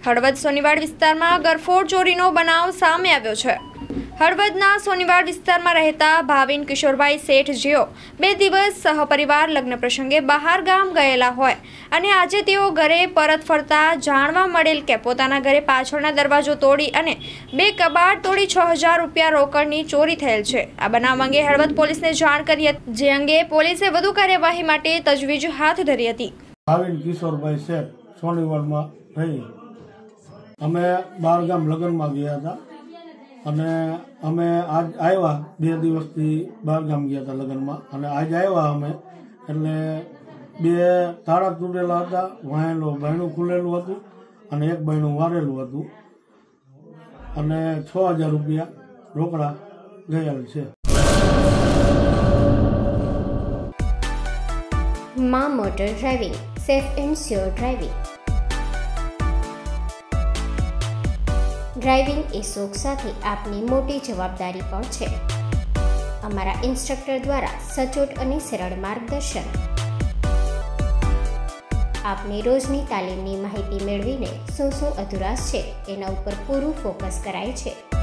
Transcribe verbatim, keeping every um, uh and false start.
હળવદ સોનીવાડ વિસ્તારમાં ગરફોડ ચોરીનો બનાવ સામે આવ્યો છે। હળવદના સોનીવાડ વિસ્તારમાં રહેતા ભાવિન કિશોરભાઈ શેઠ જેઓ બે દિવસ સહપરિવાર લગ્ન પ્રસંગે બહાર ગામ ગયેલા હોય અને આજે તેઓ ઘરે પરત ફરતા જાણવા મળેલ કે પોતાના ઘરે પાછળના દરવાજો તોડી અને બે કબાટ તોડી છ હજાર રૂપિયા રોકડની ચોરી થયેલ છે। આ બનાવ અંગે હળવદ પોલીસને જાણ કરી હતી, જે અંગે પોલીસે વધુ કાર્યવાહી માટે તજવીજ હાથ ધરી હતી। ભાવિન કિશોરભાઈ શેઠ સોનીવાડમાં રહી અમે બાર ગામ લગ્નમાં ગયા હતા અને અમે આજ આવ્યા બે દિવસથી બાર ગામ ગયા હતા લગ્નમાં અને આજ આવ્યા અમે એટલે બે તાળા તૂટેલા હતા, વાયેલો બાયણું ખુલેલું હતું અને એક બાયણું વારેલું હતું અને છ હજાર રૂપિયા રોકડા ગયેલ છે। મા motor driving, safe and sure driving. Driving એ શોખ સાથે આપની મોટી જવાબદારી પણ છે। અમારા ઇન્સ્ટ્રક્ટર દ્વારા સચોટ અને સરળ માર્ગદર્શન, આપની રોજની તાલીમની માહિતી મેળવીને શું શું અધુરાશ છે એના ઉપર પૂરું ફોકસ કરાય છે।